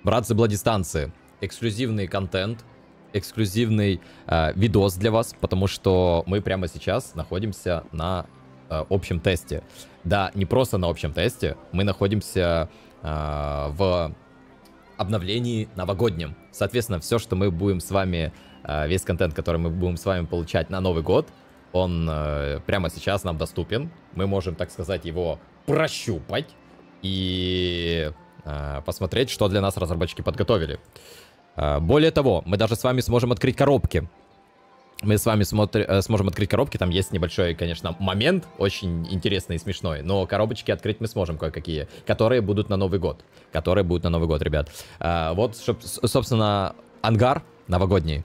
Братцы Бладистанции, эксклюзивный контент, эксклюзивный видос для вас, потому что мы прямо сейчас находимся на общем тесте. Да, не просто на общем тесте, мы находимся в обновлении новогоднем. Соответственно, все, что мы будем с вами, весь контент, который мы будем с вами получать на Новый год, он прямо сейчас нам доступен. Мы можем, так сказать, его прощупать и посмотреть, что для нас разработчики подготовили. Более того, мы даже с вами сможем открыть коробки. Мы с вами сможем открыть коробки. Там есть небольшой, конечно, момент, очень интересный и смешной. Но коробочки открыть мы сможем кое-какие, которые будут на Новый год. Которые будут на Новый год, ребят. Вот, собственно, ангар новогодний.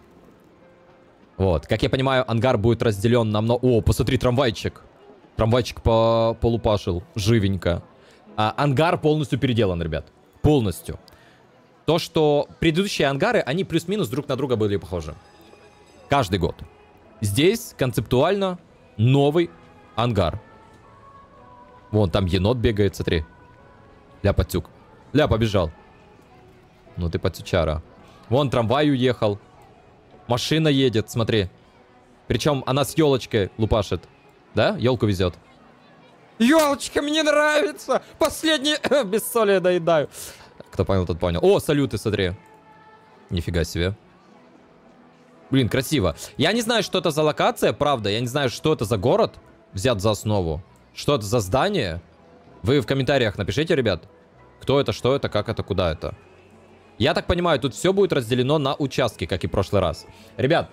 Вот, как я понимаю, ангар будет разделен на много... О, посмотри, трамвайчик. Трамвайчик полупашил, живенько. Ангар полностью переделан, ребят. Полностью. То, что предыдущие ангары, они плюс-минус друг на друга были похожи. Каждый год. Здесь концептуально новый ангар. Вон, там енот бегает, смотри. Ля, пацюк. Ля, побежал. Ну ты пацючара. Вон трамвай уехал. Машина едет, смотри. Причем она с елочкой лупашит. Да? Елку везет. Елочка, мне нравится! Последний... Без соли я доедаю. Кто понял, тот понял. О, салюты, смотри. Нифига себе. Блин, красиво. Я не знаю, что это за локация, правда. Я не знаю, что это за город взят за основу. Что это за здание? Вы в комментариях напишите, ребят. Кто это, что это, как это, куда это. Я так понимаю, тут все будет разделено на участки, как и в прошлый раз. Ребят,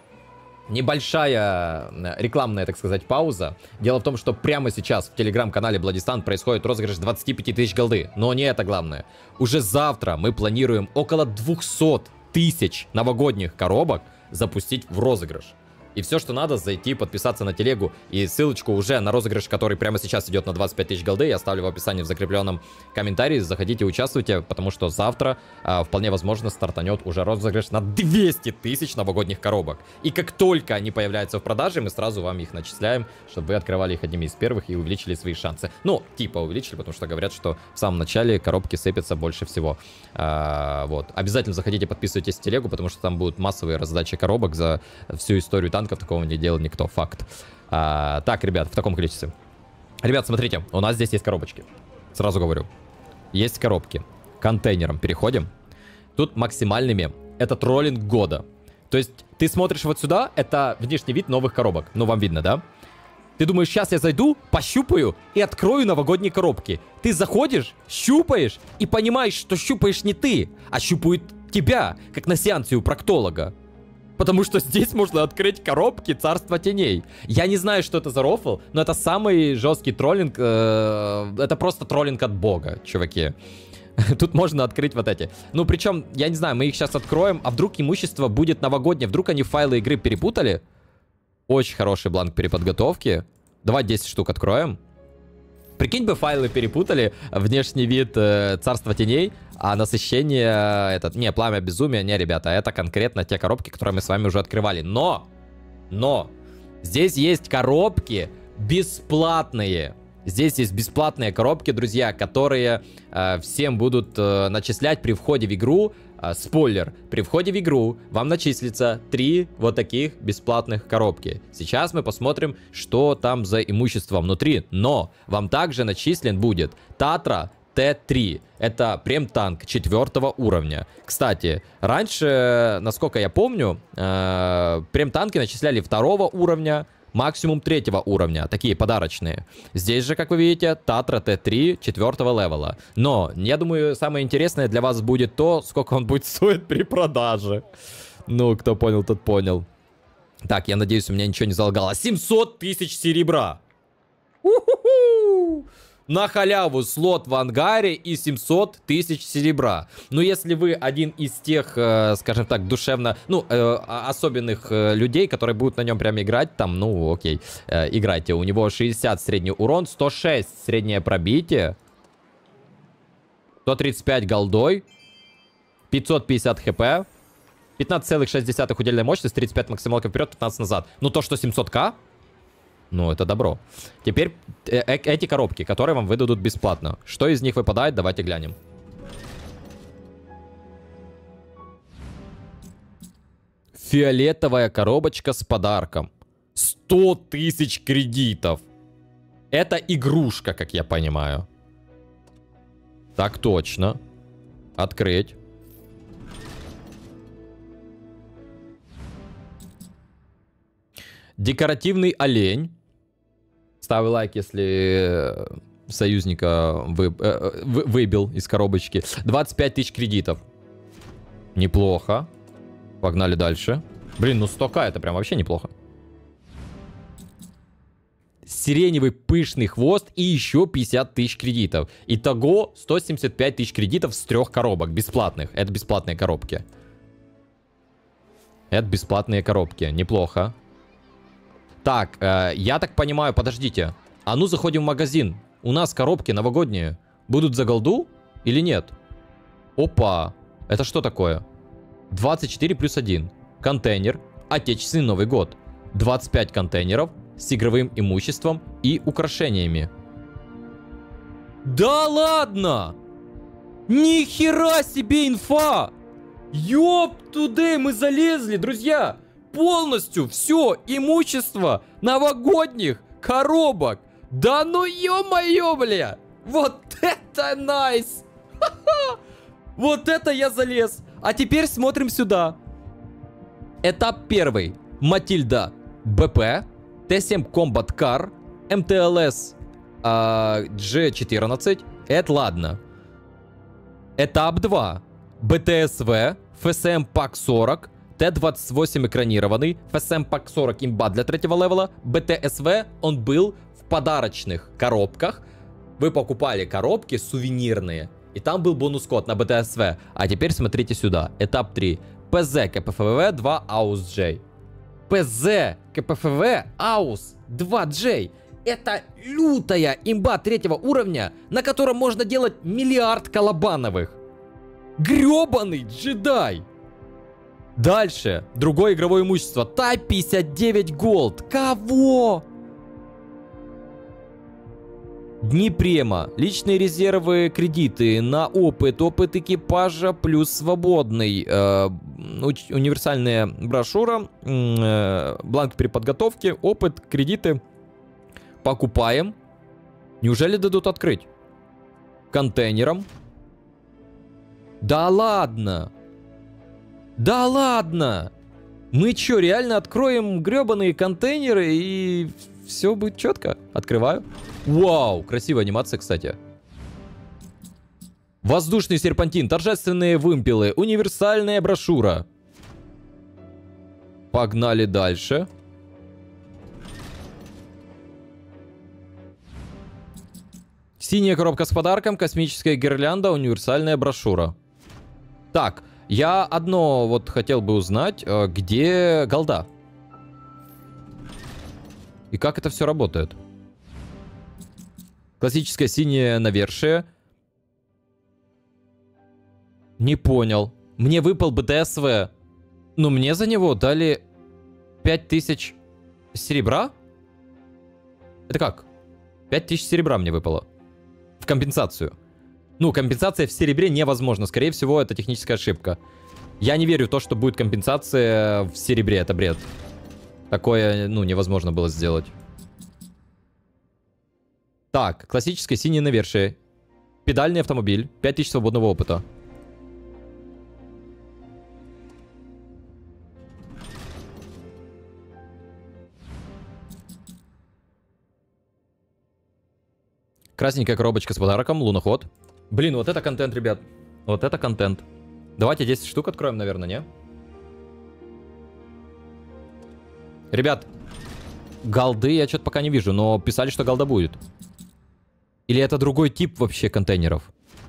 небольшая рекламная, так сказать, пауза. Дело в том, что прямо сейчас в телеграм-канале Бладистан происходит розыгрыш 25 тысяч голды. Но не это главное. Уже завтра мы планируем около 200 тысяч новогодних коробок запустить в розыгрыш. И все, что надо, зайти, подписаться на телегу. И ссылочку уже на розыгрыш, который прямо сейчас идет на 25 тысяч голды, я оставлю в описании в закрепленном комментарии. Заходите, участвуйте, потому что завтра вполне возможно стартанет уже розыгрыш на 200 тысяч новогодних коробок. И как только они появляются в продаже, мы сразу вам их начисляем, чтобы вы открывали их одними из первых и увеличили свои шансы. Ну, типа увеличили, потому что говорят, что в самом начале коробки сыпятся больше всего. Вот. Обязательно заходите, подписывайтесь в телегу, потому что там будут массовые раздачи коробок за всю историю танка. Такого не делал никто, факт. Так, ребят, в таком количестве. Ребят, смотрите, у нас здесь есть коробочки. Сразу говорю. Есть коробки. Контейнером переходим. Тут максимальный мем. Это троллинг года. То есть ты смотришь вот сюда, это внешний вид новых коробок. Ну, вам видно, да? Ты думаешь, сейчас я зайду, пощупаю и открою новогодние коробки. Ты заходишь, щупаешь и понимаешь, что щупаешь не ты, а щупают тебя, как на сеансе у проктолога. Потому что здесь можно открыть коробки Царства Теней. Я не знаю, что это за рофл, но это самый жесткий троллинг. Это просто троллинг от бога, чуваки. Тут можно открыть вот эти. Ну, причем, я не знаю, мы их сейчас откроем. А вдруг имущество будет новогоднее? Вдруг они файлы игры перепутали? Очень хороший бланк переподготовки. Давай 10 штук откроем. Прикинь бы, файлы перепутали, внешний вид Царства Теней, а насыщение, не, Пламя Безумия, не, ребята, это конкретно те коробки, которые мы с вами уже открывали. Но, здесь есть коробки бесплатные. Здесь есть бесплатные коробки, друзья, которые всем будут начислять при входе в игру. Спойлер, при входе в игру вам начислится 3 вот таких бесплатных коробки. Сейчас мы посмотрим, что там за имущество внутри. Но вам также начислен будет Татра Т3. Это прем-танк 4 уровня. Кстати, раньше, насколько я помню, прем-танки начисляли 2 уровня, максимум 3 уровня, такие подарочные. Здесь же, как вы видите, Татра Т3 4 левела. Но, я думаю, самое интересное для вас будет то, сколько он будет стоить при продаже. Ну, кто понял, тот понял. Так, я надеюсь, у меня ничего не залагало. 700 тысяч серебра! У-ху-ху! На халяву слот в ангаре и 700 тысяч серебра. Но если вы один из тех, скажем так, душевно, особенных людей, которые будут на нем прям играть, там, ну, окей, играйте. У него 60 средний урон, 106 среднее пробитие, 135 голдой, 550 хп, 15,6 удельная мощность, 35 максималка вперед, 15 назад. Ну, то, что 700к... Ну, это добро. Теперь эти коробки, которые вам выдадут бесплатно. Что из них выпадает, давайте глянем. Фиолетовая коробочка с подарком. 100 тысяч кредитов. Это игрушка, как я понимаю. Так точно. Открыть. Декоративный олень. Ставь лайк, если союзника выбил из коробочки. 25 тысяч кредитов. Неплохо. Погнали дальше. Блин, ну 100к это прям вообще неплохо. Сиреневый пышный хвост и еще 50 тысяч кредитов. Итого 175 тысяч кредитов с 3 коробок бесплатных. Это бесплатные коробки. Это бесплатные коробки. Неплохо. Так, я так понимаю, подождите. А ну заходим в магазин. У нас коробки новогодние. Будут за голду или нет? Опа. Это что такое? 24 плюс 1. Контейнер. Отечественный Новый год. 25 контейнеров с игровым имуществом и украшениями. Да ладно! Ни хера себе инфа! Ёп тудей, мы залезли, друзья! Полностью все имущество новогодних коробок. Да ну ё-моё, бля! Вот это найс! Вот это я залез! А теперь смотрим сюда. Этап первый. Матильда БП, Т7 Combat Car, МТЛС G14. Это ладно. Этап 2. БТСВ, ФСМ ПАК 40, Т28 экранированный, ФСМ ПАК 40 имба для 3-го левела, БТСВ, он был в подарочных коробках. Вы покупали коробки сувенирные, и там был бонус-код на БТСВ. А теперь смотрите сюда. Этап 3. ПЗ КПФВ 2 AUS-J. ПЗ КПФВ AUS 2J. Это лютая имба 3-го уровня, на котором можно делать миллиард колобановых. Грёбаный джедай. Дальше. Другое игровое имущество. Type 59 Gold. Кого? Дни према. Личные резервы, кредиты на опыт. Опыт экипажа плюс свободный. Универсальная брошюра. Бланк при подготовке. Опыт, кредиты. Покупаем. Неужели дадут открыть? Контейнером. Да ладно. Да ладно. Мы чё, реально откроем грёбаные контейнеры и все будет четко? Открываю. Вау, красивая анимация, кстати. Воздушный серпантин, торжественные вымпелы, универсальная брошюра. Погнали дальше. Синяя коробка с подарком, космическая гирлянда, универсальная брошюра. Так, я одно вот хотел бы узнать, где голда? И как это все работает? Классическое синее навершие. Не понял. Мне выпал БТСВ. Но мне за него дали 5000 серебра? Это как? 5000 серебра мне выпало. В компенсацию. Ну, компенсация в серебре невозможна. Скорее всего, это техническая ошибка. Я не верю в то, что будет компенсация в серебре. Это бред. Такое, ну, невозможно было сделать. Так, классическое синее навершие. Педальный автомобиль. 5000 свободного опыта. Красненькая коробочка с подарком. Луноход. Блин, вот это контент, ребят. Вот это контент. Давайте 10 штук откроем, наверное, не? Ребят, голды я что-то пока не вижу, но писали, что голда будет. Или это другой тип вообще контейнеров?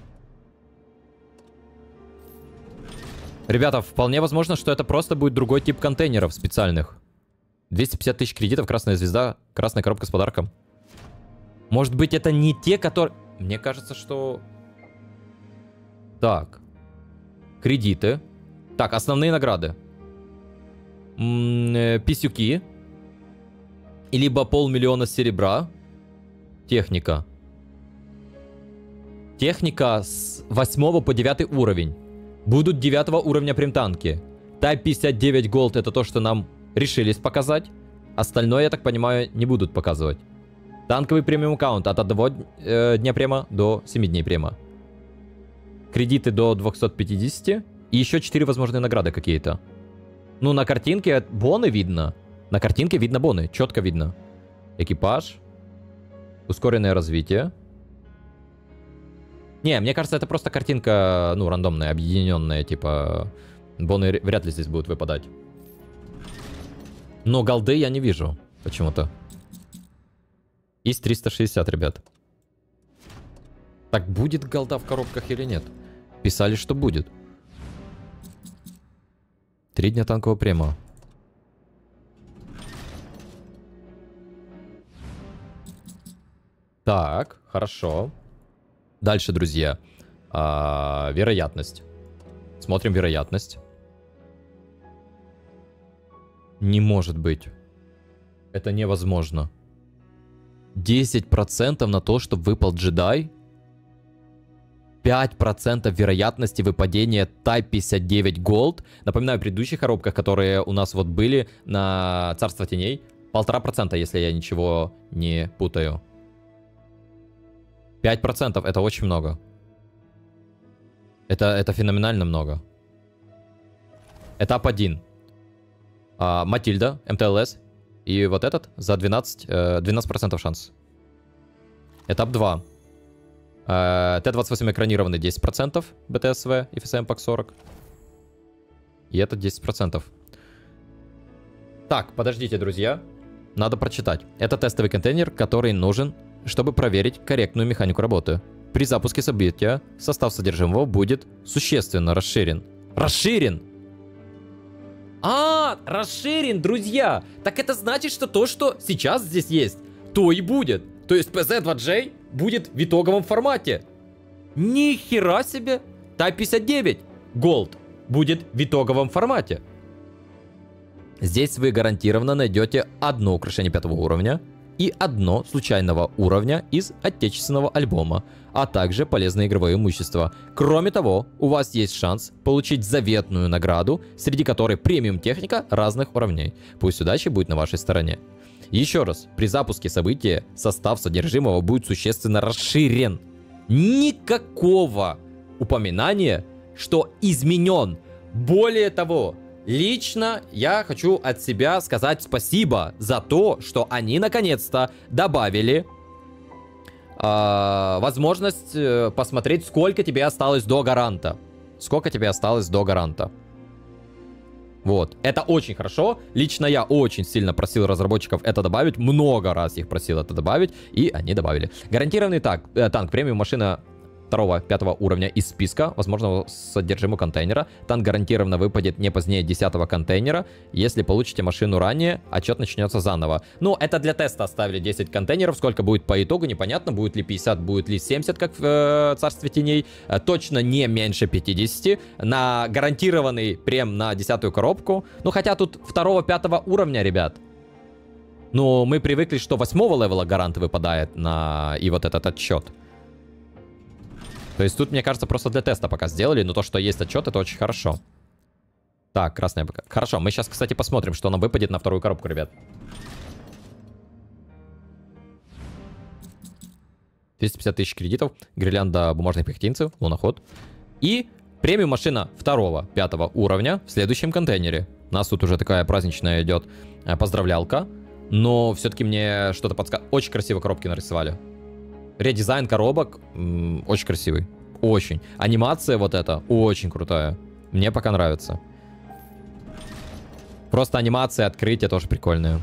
Ребята, вполне возможно, что это просто будет другой тип контейнеров специальных. 250 тысяч кредитов, красная звезда, красная коробка с подарком. Может быть, это не те, которые... Мне кажется, что... Так. Кредиты. Так, основные награды. Писюки. И либо 500 000 серебра. Техника. Техника с 8 по 9 уровень. Будут 9 уровня примтанки. Type 59 Gold это то, что нам решились показать. Остальное, я так понимаю, не будут показывать. Танковый премиум аккаунт от 1 дня према до 7 дней према. Кредиты до 250. И еще 4 возможные награды какие-то. Ну, на картинке боны видно. На картинке видно боны, четко видно. Экипаж. Ускоренное развитие. Не, мне кажется, это просто картинка, ну, рандомная, объединенная, типа... Боны вряд ли здесь будут выпадать. Но голды я не вижу почему-то. Есть 360, ребят. Так, будет голда в коробках или нет? Писали, что будет. 3 дня танкового према. Так, хорошо. Дальше, друзья. Вероятность. Смотрим вероятность. Не может быть. Это невозможно. 10% на то, что выпал джедай. 5% вероятности выпадения Type 59 Gold. Напоминаю, в предыдущих коробках, которые у нас вот были на Царство Теней, 1,5%, если я ничего не путаю. 5% это очень много. Это феноменально много. Этап 1. Матильда, МТЛС. И вот этот за 12% шанс. Этап 2. Т-28 экранированный 10%, БТСВ и ФСМ ПАК 40. И этот 10%. Так, подождите, друзья. Надо прочитать. Это тестовый контейнер, который нужен, чтобы проверить корректную механику работы. При запуске события состав содержимого будет существенно расширен. Расширен! Расширен, друзья! Так это значит, что то, что сейчас здесь есть, то и будет. То есть PZ2J будет в итоговом формате. Ни хера себе! Type 59 Gold будет в итоговом формате. Здесь вы гарантированно найдете одно украшение 5 уровня и одно случайного уровня из отечественного альбома, а также полезное игровое имущество. Кроме того, у вас есть шанс получить заветную награду, среди которой премиум техника разных уровней. Пусть удача будет на вашей стороне. Еще раз, при запуске события состав содержимого будет существенно расширен. Никакого упоминания, что изменен. Более того, лично я хочу от себя сказать спасибо за то, что они наконец-то добавили возможность посмотреть, сколько тебе осталось до гаранта. Сколько тебе осталось до гаранта. Вот, это очень хорошо. Лично я очень сильно просил разработчиков это добавить. Много раз их просил это добавить. И они добавили. Гарантированный танк премиум машина 2-5 уровня из списка возможного содержимого контейнера. Танк гарантированно выпадет не позднее 10-го контейнера. Если получите машину ранее, отчет начнется заново. Ну, это для теста оставили 10 контейнеров. Сколько будет по итогу, непонятно. Будет ли 50, будет ли 70, как в Царстве Теней. Точно не меньше 50. На гарантированный прем на 10-ю коробку. Ну, хотя тут 2-5 уровня, ребят. Ну, мы привыкли, что 8-го левела гарант выпадает на и вот этот отчет. То есть тут, мне кажется, просто для теста пока сделали, но то, что есть отчет, это очень хорошо. Так, красная БК. Хорошо, мы сейчас, кстати, посмотрим, что нам выпадет на 2-ю коробку, ребят. 250 тысяч кредитов, гирлянда бумажных пехотинцев, луноход. И премиум машина 2-5 уровня в следующем контейнере. У нас тут уже такая праздничная идет поздравлялка. Но все-таки мне что-то подсказывает. Очень красиво коробки нарисовали. Редизайн коробок очень красивый. Очень. Анимация вот эта очень крутая. Мне пока нравится. Просто анимация открытия тоже прикольная.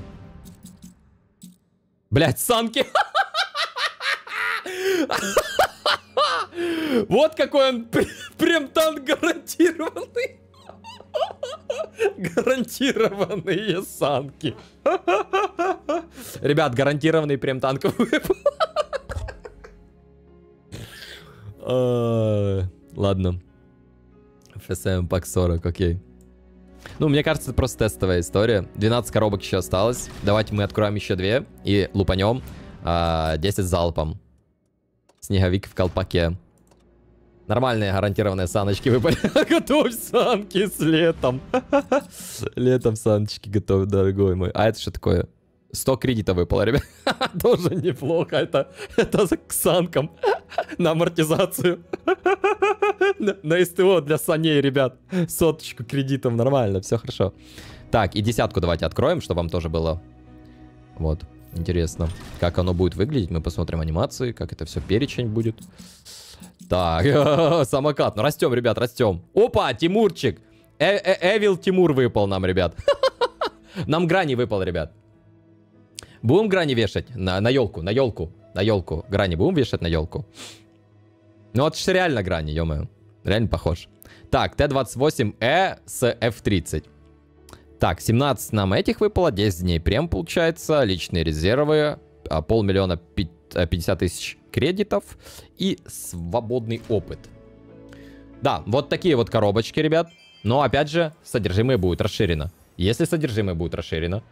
Блять, санки! Вот какой он прям танк гарантированный. Гарантированные санки. Ребят, гарантированный прем танк выпал. Ладно. ФСМ ПАК 40, окей. Ну, мне кажется, это просто тестовая история. 12 коробок еще осталось. Давайте мы откроем еще 2 и лупанем 10 залпом. Снеговик в колпаке. Нормальные гарантированные саночки выпали. Готовь санки с летом. Летом саночки готовь, дорогой мой. А это что такое? 100 кредитов выпало, ребят. Тоже неплохо. Это к санкам. На амортизацию. На СТО для саней, ребят. 100 кредитов, нормально, все хорошо. Так, и 10 давайте откроем, чтобы вам тоже было. Вот, интересно, как оно будет выглядеть. Мы посмотрим анимации, как это все, перечень будет. Так, самокат. Ну, растем, ребят, растем. Опа, Тимурчик. Эвил Тимур выпал нам, ребят. Нам грани выпал, ребят. Будем грани вешать на елку, на елку, на елку. Грани будем вешать на елку. Ну, это же реально грани, ё-моё. Реально похож. Так, Т-28Э с F-30. Так, 17 нам этих выпало, 10 дней прем получается, личные резервы, 500 000 50 тысяч кредитов и свободный опыт. Да, вот такие вот коробочки, ребят. Но опять же, содержимое будет расширено. Если содержимое будет расширено,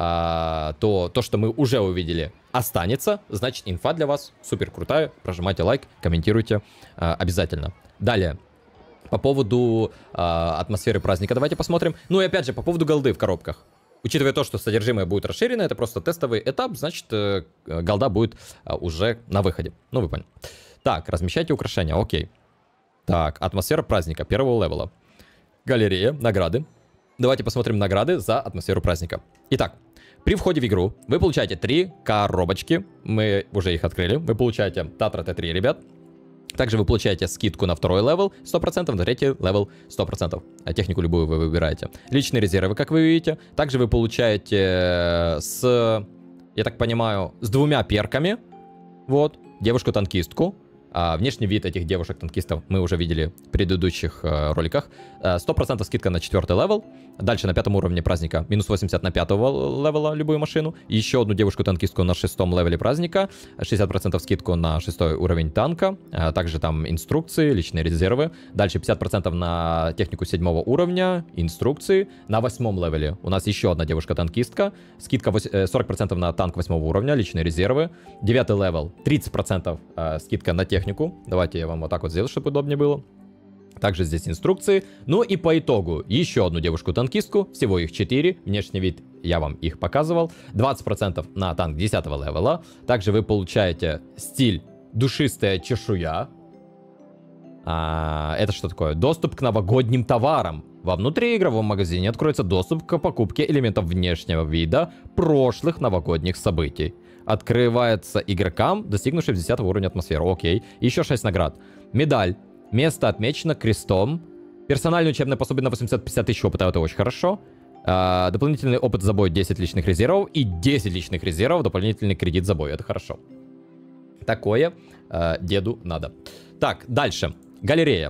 то то, что мы уже увидели, останется. Значит, инфа для вас супер крутая. Прожимайте лайк, комментируйте обязательно. Далее. По поводу атмосферы праздника давайте посмотрим. Ну и опять же, по поводу голды в коробках. Учитывая то, что содержимое будет расширено, это просто тестовый этап, значит, голда будет уже на выходе. Ну, вы поняли. Так, размещайте украшения, окей. Так, атмосфера праздника первого левела. Галерея, награды. Давайте посмотрим награды за атмосферу праздника. Итак, при входе в игру вы получаете 3 коробочки. Мы уже их открыли. Вы получаете Татра Т3, ребят. Также вы получаете скидку на второй левел 100%, на третий левел 100%. А технику любую вы выбираете. Личные резервы, как вы видите. Также вы получаете я так понимаю, с 2 перками. Вот, девушку-танкистку. Внешний вид этих девушек-танкистов мы уже видели в предыдущих роликах. 100% скидка на 4-й левел. Дальше на 5-м уровне праздника минус 80 на 5-го левела любую машину. Еще одну девушку-танкистку на 6-м левеле праздника. 60% скидку на 6-й уровень танка. Также там инструкции, личные резервы. Дальше 50% на технику 7-го уровня. Инструкции. На 8-м левеле у нас еще одна девушка-танкистка. Скидка 40% на танк 8-го уровня. Личные резервы. 9-й левел. 30% скидка на технику. Давайте я вам вот так вот сделаю, чтобы удобнее было. Также здесь инструкции. Ну и по итогу еще одну девушку-танкистку. Всего их 4. Внешний вид я вам их показывал. 20% на танк 10-го левела. Также вы получаете стиль душистая чешуя. Это что такое? Доступ к новогодним товарам. Во внутриигровом магазине откроется доступ к покупке элементов внешнего вида прошлых новогодних событий. Открывается игрокам, достигнувшим 10 уровня атмосферы. Окей. Еще 6 наград. Медаль. Место отмечено крестом. Персональное учебное пособие на 850 тысяч опыта. Это очень хорошо. Дополнительный опыт за бой 10 личных резервов. И 10 личных резервов. Дополнительный кредит за бой. Это хорошо. Такое деду надо. Так, дальше. Галерея.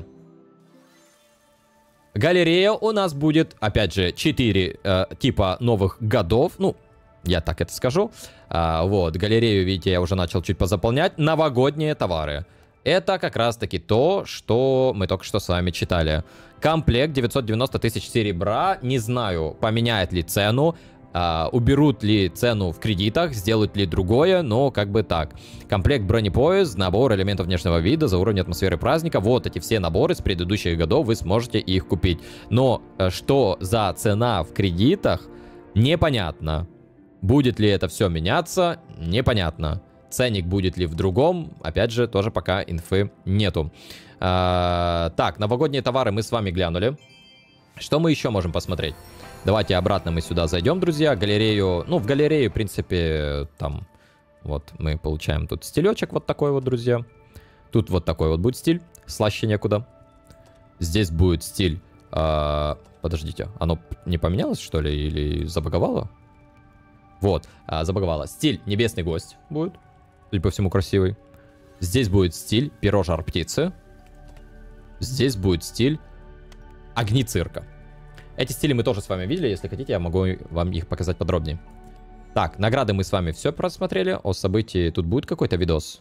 Галерея у нас будет, опять же, 4 типа новых годов. Ну, я так это скажу. Вот, галерею, видите, я уже начал чуть позаполнять. Новогодние товары. Это как раз-таки то, что мы только что с вами читали. Комплект 990 тысяч серебра. Не знаю, поменяет ли цену. Уберут ли цену в кредитах, сделают ли другое, но как бы так. Комплект бронепоезд, набор элементов внешнего вида за уровень атмосферы праздника. Вот эти все наборы с предыдущих годов, вы сможете их купить. Но что за цена в кредитах, непонятно. Будет ли это все меняться, непонятно. Ценник будет ли в другом, опять же, тоже пока инфы нету. Так, новогодние товары мы с вами глянули. Что мы еще можем посмотреть? Давайте обратно мы сюда зайдем, друзья. Галерею, ну, в галерее, в принципе, там, вот, мы получаем тут стилечек вот такой вот, друзья. Тут вот такой вот будет стиль, слаще некуда. Здесь будет стиль, подождите, оно не поменялось, что ли, или забаговало? Вот, забаговало. Стиль небесный гость будет, судя по всему, красивый. Здесь будет стиль перо жар птицы. Здесь будет стиль огни цирка. Эти стили мы тоже с вами видели. Если хотите, я могу вам их показать подробнее. Так, награды мы с вами все просмотрели. О событии тут будет какой-то видос?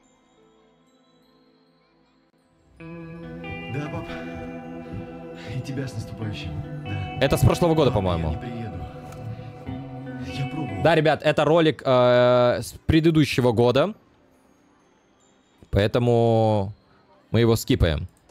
Да, пап. И тебя с наступающим. Да. Это с прошлого года, по-моему. Я не приеду. Я пробовал. Да, ребят, это ролик с предыдущего года. Поэтому мы его скипаем.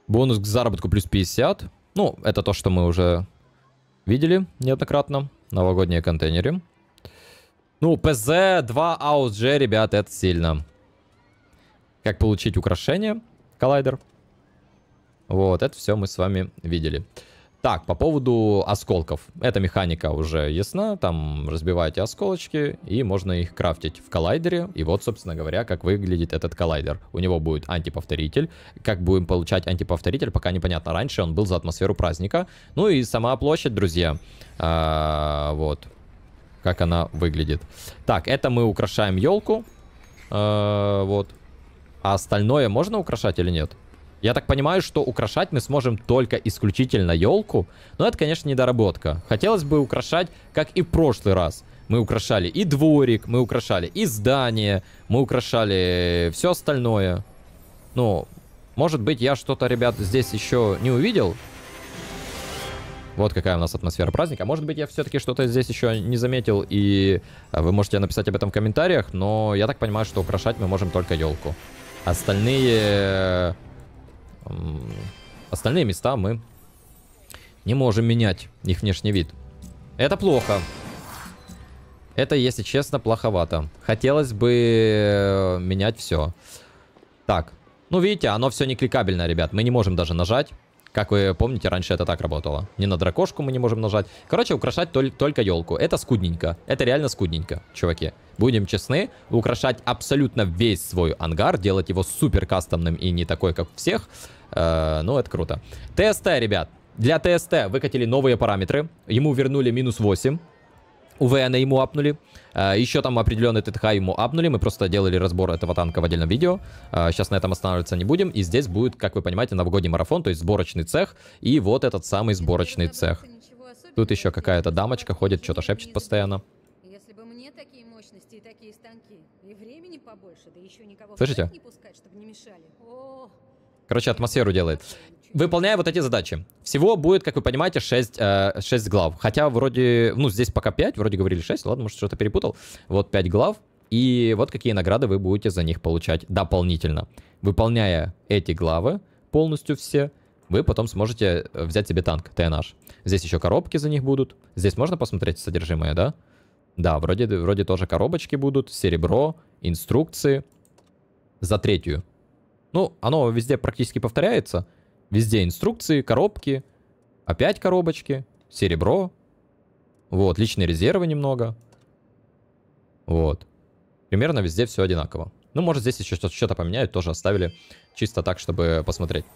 Бонус к заработку плюс 50. Ну, это то, что мы уже видели неоднократно. Новогодние контейнеры. Ну, ПЗ-2 AUSG, ребят, это сильно. Как получить украшение? Коллайдер. Вот, это все мы с вами видели. Так, по поводу осколков. Эта механика уже ясна. Там разбиваете осколочки, и можно их крафтить в коллайдере. И вот, собственно говоря, как выглядит этот коллайдер. У него будет антиповторитель. Как будем получать антиповторитель, пока непонятно. Раньше он был за атмосферу праздника. Ну и сама площадь, друзья. Вот. Как она выглядит. Так, это мы украшаем елку. Вот. А остальное можно украшать или нет? Я так понимаю, что украшать мы сможем только исключительно елку. Но это, конечно, недоработка. Хотелось бы украшать, как и в прошлый раз. Мы украшали и дворик, мы украшали и здание, мы украшали все остальное. Ну, может быть, я что-то, ребят, здесь еще не увидел. Вот какая у нас атмосфера праздника. Может быть, я все-таки что-то здесь еще не заметил, и вы можете написать об этом в комментариях. Но я так понимаю, что украшать мы можем только елку. Остальные места мы не можем менять их внешний вид. Это плохо. Это, если честно, плоховато. Хотелось бы менять все. Так. Ну, видите, оно все не кликабельно, ребят. Мы не можем даже нажать. Как вы помните, раньше это так работало. Ни на дракошку мы не можем нажать. Короче, украшать только елку. Это скудненько. Это реально скудненько, чуваки. Будем честны. Украшать абсолютно весь свой ангар. Делать его супер кастомным и не такой, как у всех. Ну, это круто. ТСТ, ребят. Для ТСТ выкатили новые параметры. Ему вернули -8. УВН ему апнули. Еще там определенный ТТХ ему апнули. Мы просто делали разбор этого танка в отдельном видео. Сейчас на этом останавливаться не будем. И здесь будет, как вы понимаете, новогодний марафон, то есть сборочный цех. И вот этот самый сборочный цех. Тут еще какая-то дамочка ходит, что-то шепчет постоянно. Если бы мне такие мощности и такие станки, и времени побольше, да еще никого Слышите? не пускать, чтобы не мешали. О, Короче, атмосферу делает. Выполняя вот эти задачи. Всего будет, как вы понимаете, 6 глав. Хотя вроде, ну, здесь пока 5, вроде говорили 6, ладно, может, что-то перепутал. Вот 5 глав. И вот какие награды вы будете за них получать дополнительно. Выполняя эти главы полностью все, вы потом сможете взять себе танк TNH. Здесь еще коробки за них будут. Здесь можно посмотреть содержимое, да? Да, вроде тоже коробочки будут, серебро, инструкции. За 3-ю. Ну, оно везде практически повторяется. Везде инструкции, коробки, опять коробочки, серебро. Вот, личные резервы немного. Вот. Примерно везде все одинаково. Ну, может, здесь еще что-то поменяют, тоже оставили чисто так, чтобы посмотреть.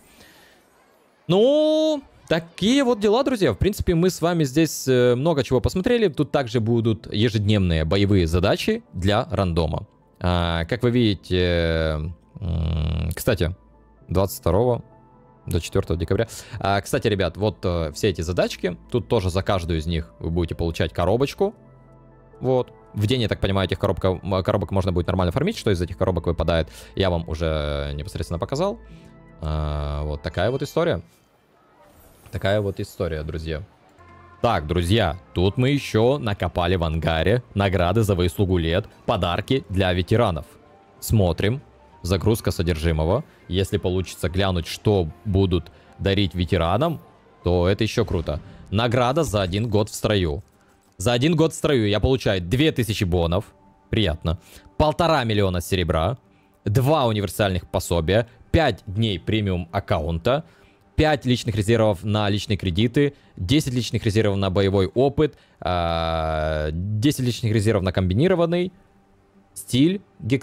Ну, такие вот дела, друзья. В принципе, мы с вами здесь много чего посмотрели. Тут также будут ежедневные боевые задачи для рандома. Как вы видите, кстати, 22 до 4 декабря. Кстати, ребят, вот все эти задачки. Тут тоже за каждую из них вы будете получать коробочку. Вот. В день, я так понимаю, этих коробок можно будет нормально фармить. Что из этих коробок выпадает, я вам уже непосредственно показал. Вот такая вот история. Такая вот история, друзья. Так, друзья, тут мы еще накопали в ангаре награды за выслугу лет, подарки для ветеранов. Смотрим. Загрузка содержимого. Если получится глянуть, что будут дарить ветеранам, то это еще круто. Награда за 1 год в строю. За 1 год в строю я получаю 2000 бонов. Приятно. 1,5 миллиона серебра. 2 универсальных пособия. 5 дней премиум аккаунта. 5 личных резервов на личные кредиты. 10 личных резервов на боевой опыт. 10 личных резервов на комбинированный. Стиль.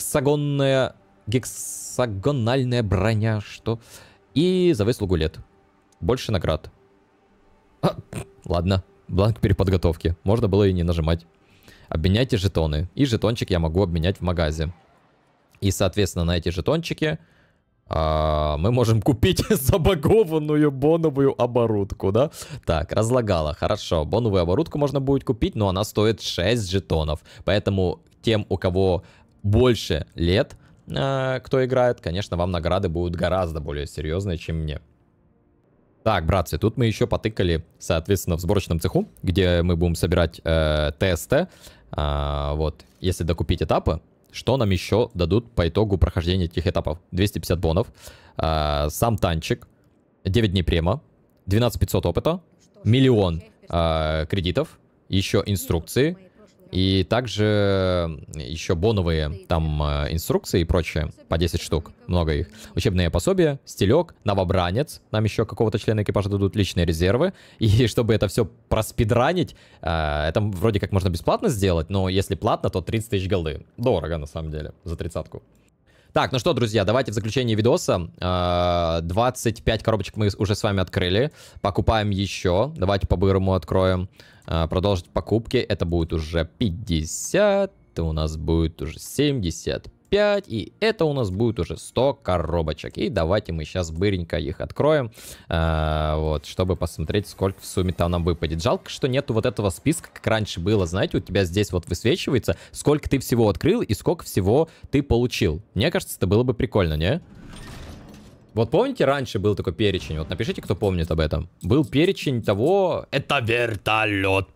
Гексагональная броня, что? И за выслугу лет. Больше наград. Ладно, бланк переподготовки. Можно было и не нажимать. Обменяйте жетоны. И жетончик я могу обменять в магазе. И, соответственно, на эти жетончики мы можем купить забагованную боновую оборудку, да? Так, разлагала, хорошо. Боновую оборудку можно будет купить, но она стоит 6 жетонов. Поэтому тем, у кого больше лет, кто играет, конечно, вам награды будут гораздо более серьезные, чем мне. Так, братцы, тут мы еще потыкали, соответственно, в сборочном цеху, где мы будем собирать ТСТ. Вот, если докупить этапы, что нам еще дадут по итогу прохождения этих этапов? 250 бонов, сам танчик, 9 дней према, 12 500 опыта, миллион кредитов, еще инструкции, и также еще боновые там инструкции и прочее, по 10 штук, много их. Учебные пособия, стилек, новобранец, нам еще какого-то члена экипажа дадут, личные резервы. И чтобы это все проспидранить, это вроде как можно бесплатно сделать, но если платно, то 30 тысяч голды. Дорого на самом деле, за 30-ку. Так, ну что, друзья, давайте в заключение видоса. 25 коробочек мы уже с вами открыли. Покупаем еще. Давайте по-бырому откроем. Продолжить покупки. Это будет уже 50. Это у нас будет уже 75. И это у нас будет уже 100 коробочек. И давайте мы сейчас быренько их откроем. Вот, чтобы посмотреть, сколько в сумме там нам выпадет. Жалко, что нету вот этого списка, как раньше было. Знаете, у тебя здесь вот высвечивается, сколько ты всего открыл и сколько всего ты получил. Мне кажется, это было бы прикольно, не? Вот помните, раньше был такой перечень? Вот напишите, кто помнит об этом. Был перечень того... Это вертолет.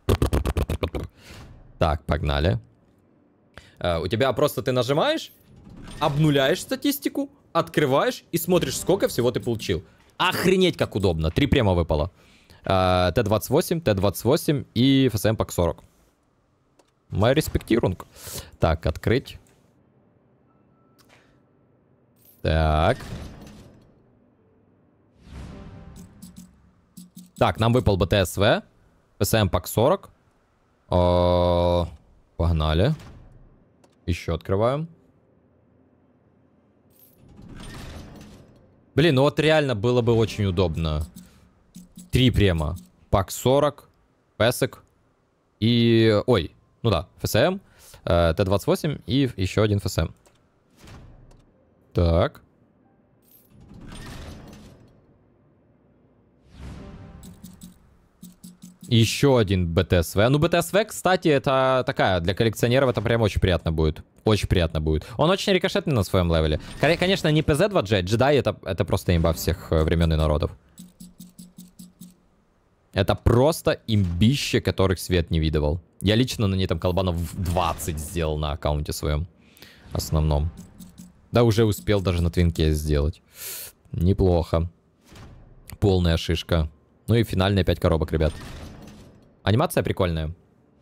Так, погнали. У тебя просто ты нажимаешь, обнуляешь статистику, открываешь и смотришь, сколько всего ты получил. Охренеть, как удобно. 3 према выпало. Т-28, Т-28 и ФСМ ПАК 40. Моя респектирунг. Так, открыть. Так. Так, нам выпал БТСВ. ФСМ ПАК 40. Погнали. Еще открываем. Блин, ну вот реально было бы очень удобно. 3 према. ПАК 40. ПЭСик. И... Ой, ну да, ФСМ. Т-28 и еще один ФСМ. Так. Еще один БТСВ. Ну, БТСВ, кстати, это такая, для коллекционеров это прям очень приятно будет. Очень приятно будет. Он очень рикошетный на своем левеле. Конечно, не ПЗ-2G, джедай это просто имба всех времен и народов. Это просто имбище, которых свет не видывал. Я лично на ней там колбанов 20 сделал на аккаунте своем. Основном. Да, уже успел даже на твинке сделать. Неплохо. Полная шишка. Ну и финальные 5 коробок, ребят. Анимация прикольная.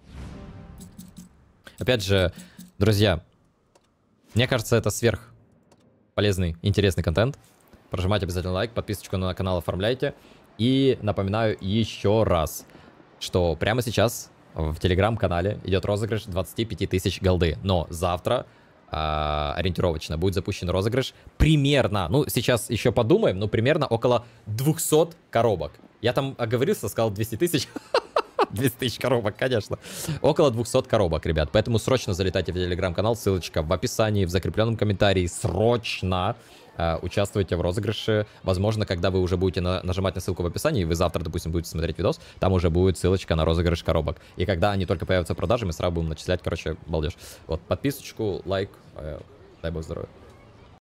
Опять же, друзья, мне кажется, это сверх полезный, интересный контент. Прожимайте обязательно лайк, подписочку на канал оформляйте. И напоминаю еще раз, что прямо сейчас в телеграм-канале идет розыгрыш 25 тысяч голды. Но завтра ориентировочно будет запущен розыгрыш примерно, ну сейчас еще подумаем, но примерно около 200 коробок. Я там оговорился, сказал 200 тысяч. 200 тысяч коробок, конечно. Около 200 коробок, ребят. Поэтому срочно залетайте в телеграм-канал. Ссылочка в описании, в закрепленном комментарии. Срочно участвуйте в розыгрыше. Возможно, когда вы уже будете нажимать на ссылку в описании, вы завтра, допустим, будете смотреть видос, там уже будет ссылочка на розыгрыш коробок. И когда они только появятся в продаже, мы сразу будем начислять, короче, балдеж. Вот, подписочку, лайк. Дай бог здоровья.